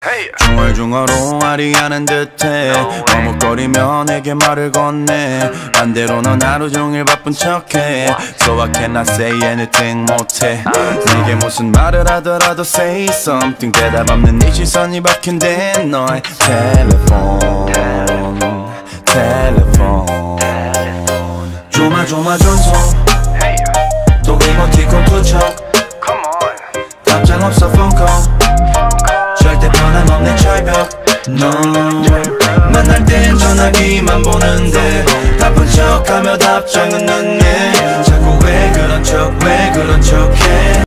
중얼중얼 옹알이하는 듯해 머뭇거리며 내게 말을 건네 반대로 넌 하루 종일 바쁜 척해 So I cannot say anything 못해 내게 무슨 말을 하더라도 say something 대답 없는 네 시선이 박힌데 너의 텔레폰 조마조마전송 또 이모티콘 투척 답장 없어 폰콜 절대 변함없는 철벽 너 만날 땐 전화기만 보는데 바쁜 척하며 답장은 늦네 자꾸 왜 그런 척해